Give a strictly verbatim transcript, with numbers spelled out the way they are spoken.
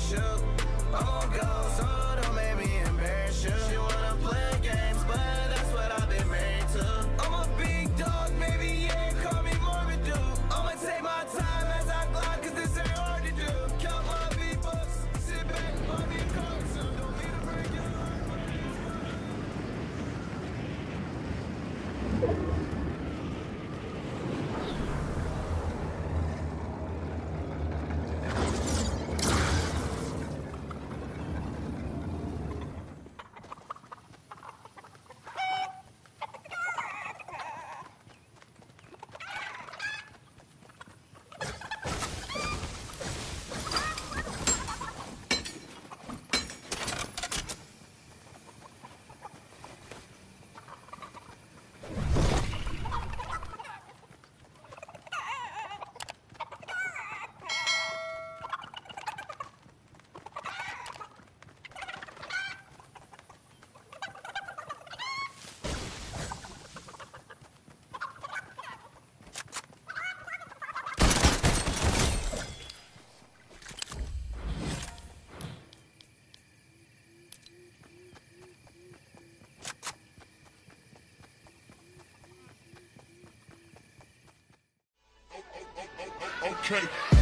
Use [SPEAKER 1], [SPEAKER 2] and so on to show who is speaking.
[SPEAKER 1] shoot. I'm on go, so don't make me embarrass you. She wanna play games, but that's what I've been married to. I'm a big dog, baby, yeah, call me Marmaduke. I'ma take my time as I glide, cause this ain't hard to do. Count my V-bucks, sit back, buy me a coke, so don't need to break your heart.
[SPEAKER 2] Okay.